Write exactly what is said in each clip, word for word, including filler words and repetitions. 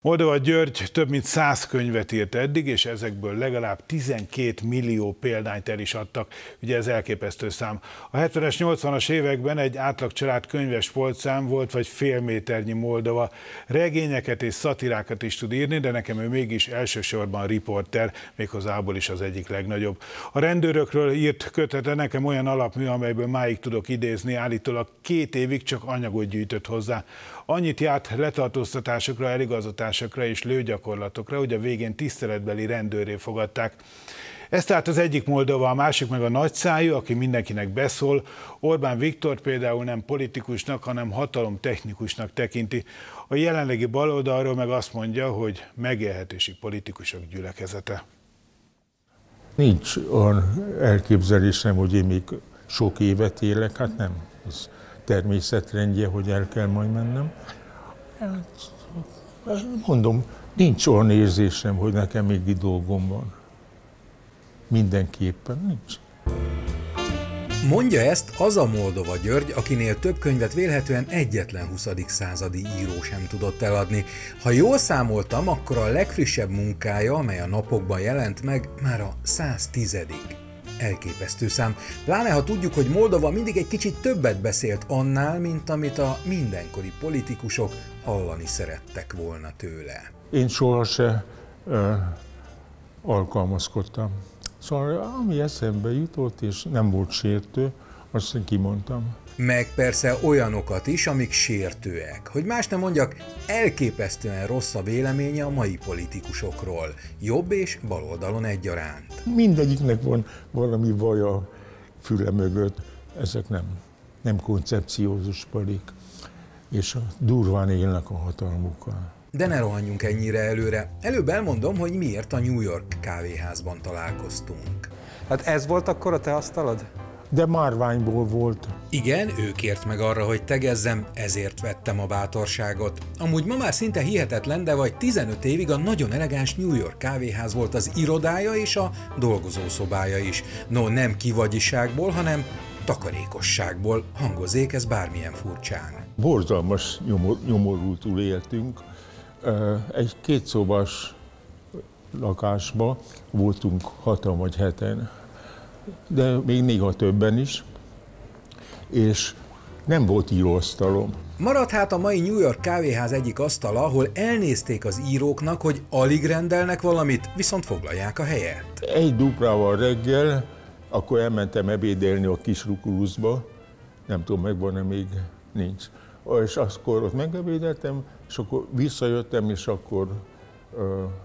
Moldova György több mint száz könyvet írt eddig, és ezekből legalább tizenkét millió példányt el is adtak. Ugye ez elképesztő szám. A hetvenes, nyolcvanas években egy átlag család könyves polcán volt, vagy fél méternyi Moldova. Regényeket és szatirákat is tud írni, de nekem ő mégis elsősorban riporter, méghozzá abból is az egyik legnagyobb. A rendőrökről írt kötete nekem olyan alapmű, amelyből máig tudok idézni, állítólag két évig csak anyagot gyűjtött hozzá. Annyit járt letartóztatásokra, eligazatásokra és lőgyakorlatokra, hogy a végén tiszteletbeli rendőrré fogadták. Ez tehát az egyik Moldova, a másik meg a nagyszájú, aki mindenkinek beszól. Orbán Viktor például nem politikusnak, hanem hatalomtechnikusnak tekinti. A jelenlegi baloldalról meg azt mondja, hogy megélhetési politikusok gyülekezete. Nincs olyan elképzelésem, hogy én még sok évet élek, hát nem. Ez természetrendje, hogy el kell majd mennem. Hát, mondom, nincs olyan érzésem, hogy nekem még itt dolgom van. Mindenképpen nincs. Mondja ezt az a Moldova György, akinél több könyvet vélhetően egyetlen huszadik századi író sem tudott eladni. Ha jól számoltam, akkor a legfrissebb munkája, amely a napokban jelent meg, már a száztizedik Elképesztő szám, pláne ha tudjuk, hogy Moldova mindig egy kicsit többet beszélt annál, mint amit a mindenkori politikusok hallani szerettek volna tőle. Én sohasem uh, alkalmazkodtam. Szóval ami eszembe jutott, és nem volt sértő, azt én kimondtam. Meg persze olyanokat is, amik sértőek. Hogy más nem mondjak, elképesztően rossz a véleménye a mai politikusokról. Jobb és baloldalon egyaránt. Mindegyiknek van valami vaj a füle mögött. Ezek nem, nem koncepciózus palik, és durván élnek a hatalmukkal. De ne rohanjunk ennyire előre. Előbb elmondom, hogy miért a New York kávéházban találkoztunk. Hát ez volt akkor a te asztalod? De márványból volt. Igen, ő kért meg arra, hogy tegezzem, ezért vettem a bátorságot. Amúgy ma már szinte hihetetlen, de vagy tizenöt évig a nagyon elegáns New York kávéház volt az irodája és a dolgozószobája is. No, nem kivagyiságból, hanem takarékosságból, hangozzék ez bármilyen furcsán. Borzalmas nyomor, nyomorultul éltünk. Egy kétszobás lakásban voltunk hatan vagy heten, de még néha többen is, és nem volt íróasztalom. Maradt hát a mai New York kávéház egyik asztala, ahol elnézték az íróknak, hogy alig rendelnek valamit, viszont foglalják a helyet. Egy duplával reggel, akkor elmentem ebédelni a kis Rukuluszba, nem tudom, megvan-e még, nincs. És akkor ott megebédeltem, és akkor visszajöttem, és akkor, uh,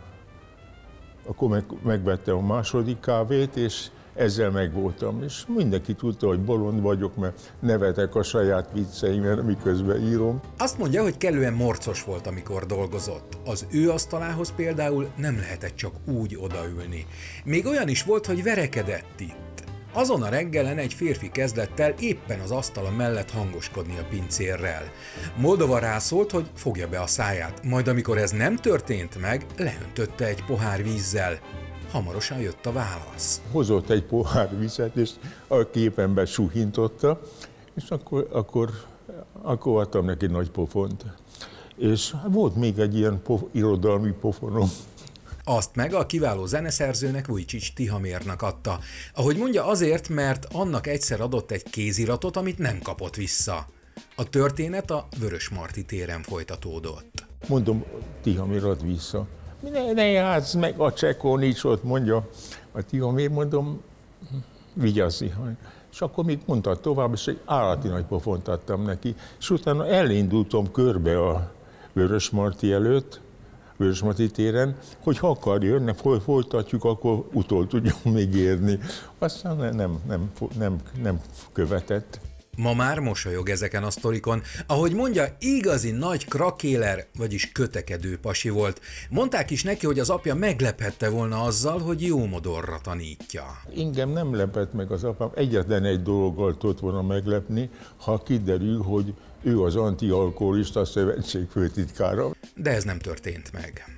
akkor meg, megvettem a második kávét, és ezzel megvoltam. És mindenki tudta, hogy bolond vagyok, mert nevetek a saját vicceimre, miközben írom. Azt mondja, hogy kellően morcos volt, amikor dolgozott. Az ő asztalához például nem lehetett csak úgy odaülni. Még olyan is volt, hogy verekedett itt. Azon a reggelen egy férfi kezdett el éppen az asztala mellett hangoskodni a pincérrel. Moldova rászólt, hogy fogja be a száját, majd amikor ez nem történt meg, leöntötte egy pohár vízzel. Hamarosan jött a válasz. Hozott egy pohár vizet, és a képenbe suhintotta, és akkor, akkor, akkor adtam neki nagy pofont. És volt még egy ilyen pof, irodalmi pofonom. Azt meg a kiváló zeneszerzőnek, Vujicic Tihamérnak adta. Ahogy mondja, azért, mert annak egyszer adott egy kéziratot, amit nem kapott vissza. A történet a Vörösmarty téren folytatódott. Mondom, Tihamér ad vissza. Ne, ne játsz meg, a csekó nincs ott, mondja a Tihamér, mondom, vigyázzi. És akkor még mondta tovább, és egy állati nagy pofont adtam neki, és utána elindultam körbe a Vörösmarty előtt, Vörösmarty téren, hogy ha akar jönni, folytatjuk, akkor utol tudjunk még érni. Aztán nem, nem, nem, nem, nem követett. Ma már mosolyog ezeken a sztorikon. Ahogy mondja, igazi nagy krakéler, vagyis kötekedő pasi volt. Mondták is neki, hogy az apja meglephette volna azzal, hogy jó modorra tanítja. Engem nem lepett meg az apám. Egyetlen egy dologgal tudott volna meglepni, ha kiderül, hogy ő az antialkoholista szövetség főtitkára. De ez nem történt meg.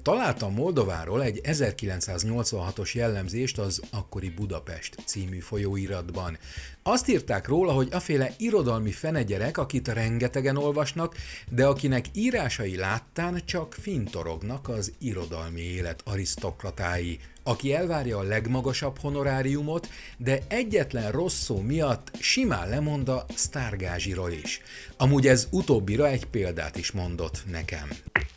Találtam Moldováról egy ezerkilencszáznyolcvanhatos jellemzést az akkori Budapest című folyóiratban. Azt írták róla, hogy aféle irodalmi fenegyerek, akit rengetegen olvasnak, de akinek írásai láttán csak fintorognak az irodalmi élet arisztokratái, aki elvárja a legmagasabb honoráriumot, de egyetlen rossz szó miatt simán lemond a sztárgázsiról is. Amúgy ez utóbbira egy példát is mondott nekem.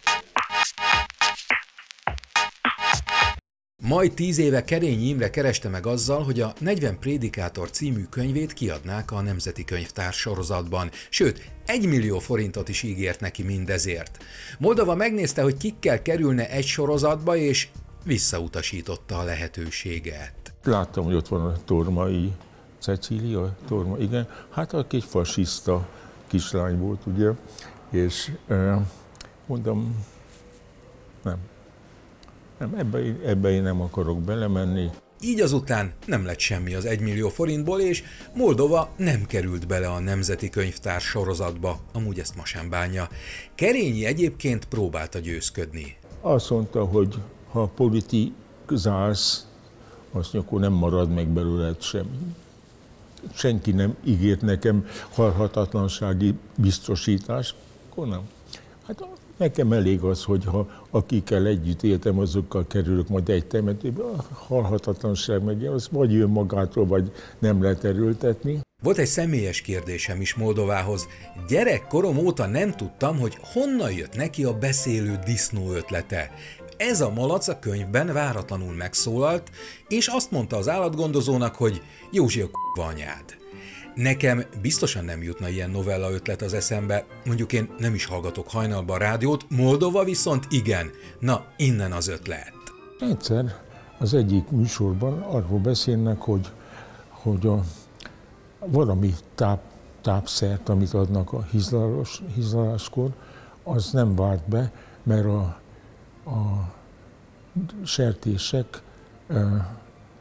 Majd tíz éve Kerényi Imre kereste meg azzal, hogy a negyven prédikátor című könyvét kiadnák a Nemzeti Könyvtár sorozatban, sőt, egy millió forintot is ígért neki mindezért. Moldova megnézte, hogy kikkel kerülne egy sorozatba, és visszautasította a lehetőséget. Láttam, hogy ott van a Tormai Cecília, Torma, igen, hát aki egy fasiszta kislány volt, ugye, és mondom, nem. Nem, ebbe, ebbe én nem akarok belemenni. Így azután nem lett semmi az egymillió forintból, és Moldova nem került bele a Nemzeti Könyvtár sorozatba, amúgy ezt ma sem bánja. Kerényi egyébként próbálta győzködni. Azt mondta, hogy ha politizálsz, azt akkor nem marad meg belőled semmi. Senki nem ígért nekem halhatatlansági biztosítást, akkor nem. Hát nekem elég az, hogy ha akikkel együtt éltem, azokkal kerülök majd egy temetőbe, a halhatatlanság meg, az vagy jön magától, vagy nem lehet erőltetni. Volt egy személyes kérdésem is Moldovához. Gyerekkorom óta nem tudtam, hogy honnan jött neki a beszélő disznó ötlete. Ez a malac a könyvben váratlanul megszólalt, és azt mondta az állatgondozónak, hogy Józsi a k***va anyád. Nekem biztosan nem jutna ilyen novella ötlet az eszembe, mondjuk én nem is hallgatok hajnalban rádiót, Moldova viszont igen. Na, innen az ötlet. Egyszer az egyik műsorban arról beszélnek, hogy, hogy a, valami táp, tápszert, amit adnak a hizlalás, hizlaláskor, az nem vált be, mert a, a sertések e,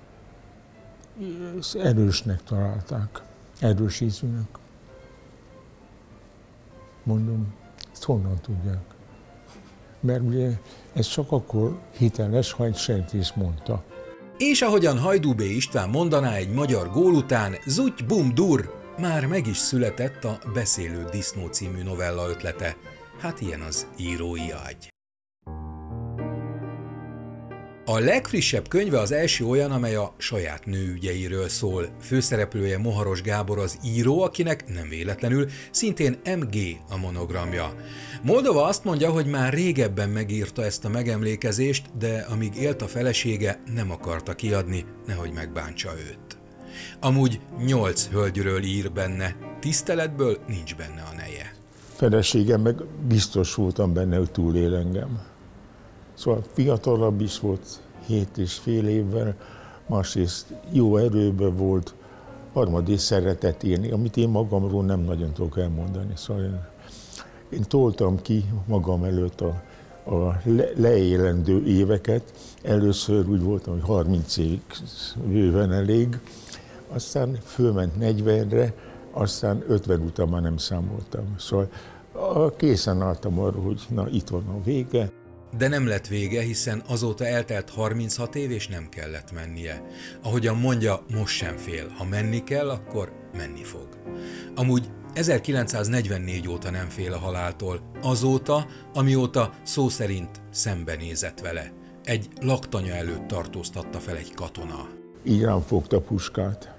erősnek találták. Erős ízűnek. Mondom, ezt honnan tudják? Mert ugye ez csak akkor hiteles, ha egy sertés mondta. És ahogyan Hajdú B. István mondaná egy magyar gól után, zuty bum dur, már meg is született a Beszélő disznó című novella ötlete. Hát ilyen az írói agy. A legfrissebb könyve az első olyan, amely a saját nőügyeiről szól. Főszereplője Moharos Gábor az író, akinek nem véletlenül szintén em gé a monogramja. Moldova azt mondja, hogy már régebben megírta ezt a megemlékezést, de amíg élt a felesége, nem akarta kiadni, nehogy megbántsa őt. Amúgy nyolc hölgyről ír benne, tiszteletből nincs benne a neje. Feleségem meg biztos voltam benne, hogy túlél engem. Szóval fiatalabb is volt, hét és fél évvel, másrészt jó erőben volt, harmadrészt szeretett írni, amit én magamról nem nagyon tudok elmondani. Szóval én, én toltam ki magam előtt a, a le, leélendő éveket. Először úgy voltam, hogy harminc évig bőven elég, aztán fölment negyvenre, aztán ötven után már nem számoltam. Szóval készen álltam arra, hogy na itt van a vége. De nem lett vége, hiszen azóta eltelt harminchat év, és nem kellett mennie. Ahogyan mondja, most sem fél. Ha menni kell, akkor menni fog. Amúgy ezerkilencszáznegyvennégy óta nem fél a haláltól. Azóta, amióta szó szerint szembenézett vele. Egy laktanya előtt tartóztatta fel egy katona. Így rám fogta a puskát.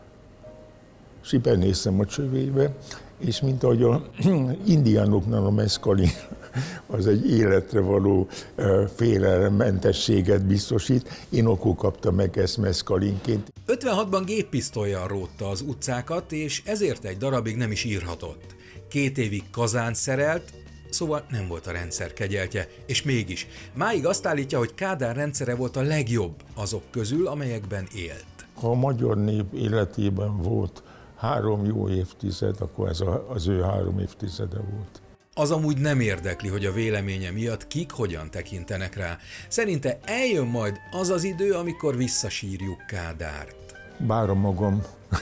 És így benéztem a csövébe, és mint ahogy az indiánoknál a meszkalin, az egy életre való félelemmentességet biztosít, én akkor kaptam meg ezt meszkalinként. ötvenhatban géppisztollyal rótta az utcákat, és ezért egy darabig nem is írhatott. Két évig kazánt szerelt, szóval nem volt a rendszer kegyeltje, és mégis. Máig azt állítja, hogy Kádár rendszere volt a legjobb azok közül, amelyekben élt. Ha a magyar nép életében volt három jó évtized, akkor ez az ő három évtizede volt. Az amúgy nem érdekli, hogy a véleménye miatt kik hogyan tekintenek rá. Szerinte eljön majd az az idő, amikor visszasírjuk Kádárt. Bár a magam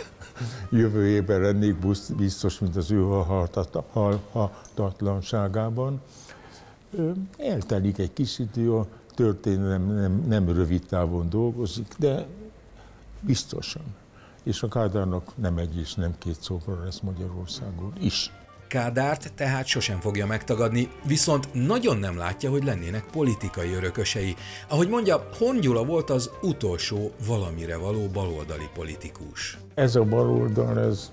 jövő évben lennék biztos, mint az ő halhatatlanságában. Eltelik egy kis idő, a történelem nem, nem rövid távon dolgozik, de biztosan. És a Kádárnak nem egy és nem két szóval lesz Magyarországon is. Kádárt tehát sosem fogja megtagadni, viszont nagyon nem látja, hogy lennének politikai örökösei. Ahogy mondja, Horn Gyula volt az utolsó valamire való baloldali politikus. Ez a baloldal, ez,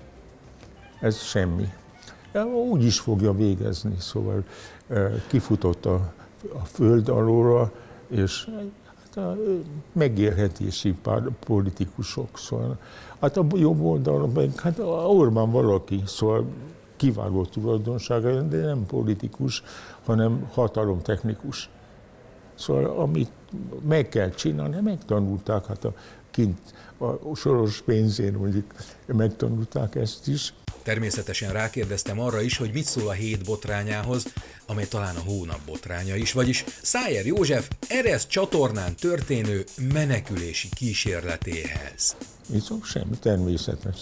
ez semmi. Úgy is fogja végezni, szóval kifutott a, a föld alóra, és hát a megélhetési politikusok, szóval hát a jobb oldalon, hát a Orbán valaki, szóval kiváló tulajdonsága, de nem politikus, hanem hatalomtechnikus. Szóval amit meg kell csinálni, megtanulták, hát a kint a soros pénzén mondjuk megtanulták ezt is. Természetesen rákérdeztem arra is, hogy mit szól a hét botrányához, amely talán a hónap botránya is, vagyis Szájer József Eresz csatornán történő menekülési kísérletéhez. Viszont semmi, természetes.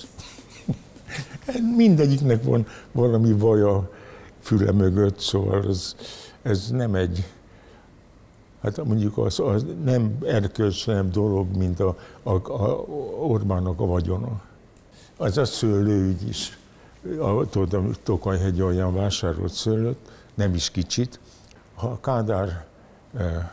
Mindegyiknek van valami vaj a füle mögött, szóval ez, ez nem egy, hát mondjuk az, az nem erkölcsösebb dolog, mint a, a, a Orbánnak a vagyona. Az a szőlőügy is. A, tudod, a Tokaj-hegy olyan vásárolt szőlőt, nem is kicsit. Ha a Kádár eh,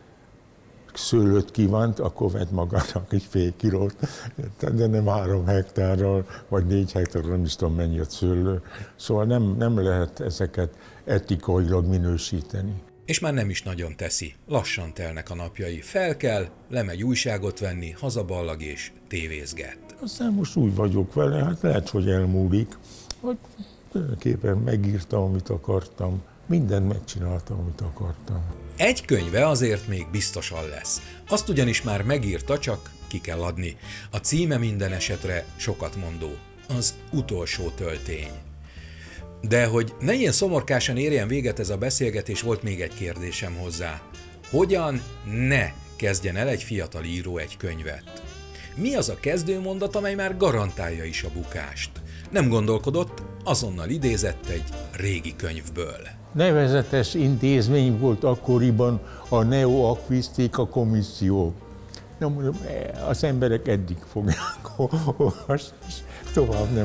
szőlőt kívánt, akkor vett magának egy fél kilót, de nem három hektárral, vagy négy hektárral, nem is tudom mennyi a szőlő. Szóval nem, nem lehet ezeket etikailag minősíteni. És már nem is nagyon teszi. Lassan telnek a napjai. Fel kell, lemegy újságot venni, hazaballag és tévézget. Aztán most úgy vagyok vele, hát lehet, hogy elmúlik, hogy tulajdonképpen megírtam, amit akartam. Mindent megcsináltam, amit akartam. Egy könyve azért még biztosan lesz. Azt ugyanis már megírta, csak ki kell adni. A címe minden esetre sokat mondó. Az utolsó töltény. De hogy ne ilyen szomorkásan érjen véget ez a beszélgetés, volt még egy kérdésem hozzá. Hogyan ne kezdjen el egy fiatal író egy könyvet? Mi az a kezdőmondat, amely már garantálja is a bukást? Nem gondolkodott, azonnal idézett egy régi könyvből. Nevezetes intézmény volt akkoriban a Neo-Akvisztika Komisszió. Na mondom, az emberek eddig fogják olvasni, és tovább nem.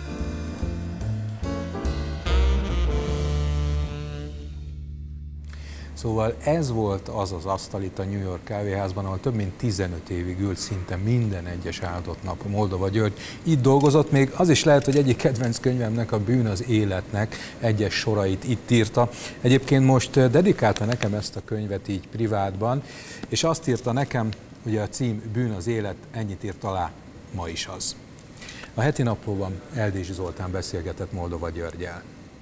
Szóval ez volt az az asztal itt a New York kávéházban, ahol több mint tizenöt évig ült szinte minden egyes áldott nap Moldova György. Itt dolgozott, még az is lehet, hogy egyik kedvenc könyvemnek, a Bűn az életnek egyes sorait itt írta. Egyébként most dedikálta nekem ezt a könyvet így privátban, és azt írta nekem, ugye a cím Bűn az élet, ennyit írt alá, ma is az. A heti naplóban Eldési Zoltán beszélgetett Moldova Györggyel.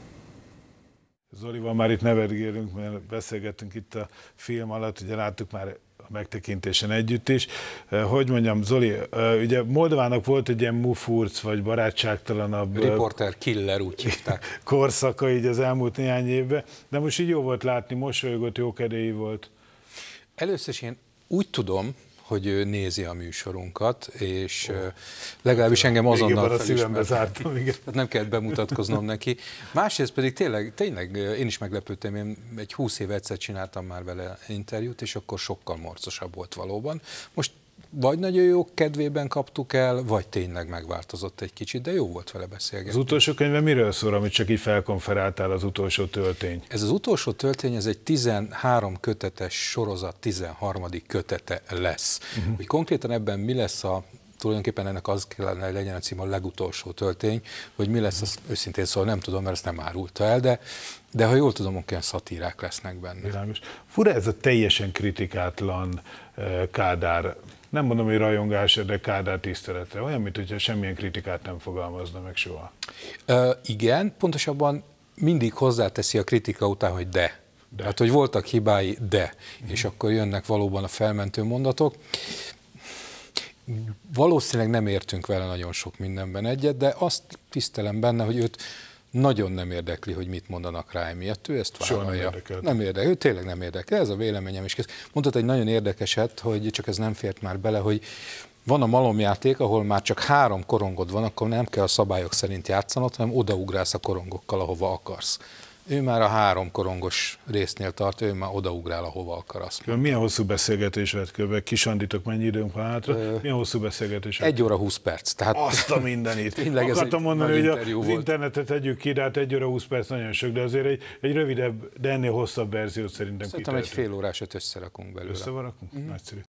Zolival már itt nevetgélünk, mert beszélgettünk itt a film alatt, ugye láttuk már a megtekintésen együtt is. Hogy mondjam, Zoli, ugye Moldovának volt egy ilyen mufurc, vagy barátságtalanabb Reporter killer, úgy hívták. korszaka így az elmúlt néhány évben, de most így jó volt látni, mosolygott, jókedélyű volt. Először is én úgy tudom, hogy ő nézi a műsorunkat, és oh. legalábbis engem azonnal felismert. Tehát nem kellett bemutatkoznom neki. Másrészt pedig tényleg, tényleg én is meglepődtem, én egy húsz év egyszer csináltam már vele interjút, és akkor sokkal morcosabb volt valóban. Most vagy nagyon jó kedvében kaptuk el, vagy tényleg megváltozott egy kicsit, de jó volt vele beszélgetni. Az utolsó könyve miről szól, amit csak így felkonferáltál, az utolsó töltény? Ez az utolsó töltény, ez egy tizenhárom kötetes sorozat tizenharmadik kötete lesz. Uh-huh. Hogy konkrétan ebben mi lesz a, tulajdonképpen ennek az kellene, hogy legyen a cím a legutolsó töltény, hogy mi lesz, azt őszintén szóval nem tudom, mert ezt nem árulta el, de, de ha jól tudom, olyan szatírák lesznek benne. Világos. Fura ez a teljesen kritikátlan Kádár, nem mondom, hogy rajongás, de Kádár tiszteletre. Olyan, mint hogyha semmilyen kritikát nem fogalmazna meg soha. Uh, igen, pontosabban mindig hozzáteszi a kritika után, hogy de. de. Hát, hogy voltak hibái, de. Mm. És akkor jönnek valóban a felmentő mondatok. Valószínűleg nem értünk vele nagyon sok mindenben egyet, de azt tisztelem benne, hogy őt nagyon nem érdekli, hogy mit mondanak rá emiatt, ő ezt vállalja. Nem, nem érdekel, ő tényleg nem érdekel, ez a véleményem is. Mondtad egy nagyon érdekeset, hogy csak ez nem fért már bele, hogy van a malomjáték, ahol már csak három korongod van, akkor nem kell a szabályok szerint játszanod, hanem odaugrálsz a korongokkal, ahova akarsz. Ő már a három korongos résznél tart, ő már odaugrál, ahova akar, azt mondta. Milyen hosszú beszélgetés vett körbe? Kisandítok, mennyi időnk van hátra? Ö, Milyen hosszú beszélgetés? Egy óra húsz perc. Tehát azt a mindenit. Akartam mondani, hogy az volt. internetet tegyük ki, de hát egy óra húsz perc nagyon sok, de azért egy, egy rövidebb, de ennél hosszabb verziót szerintem Szerintem kitehetünk. egy fél órásat összerakunk belőle. Összevarakunk? Mm. Nagyszerű.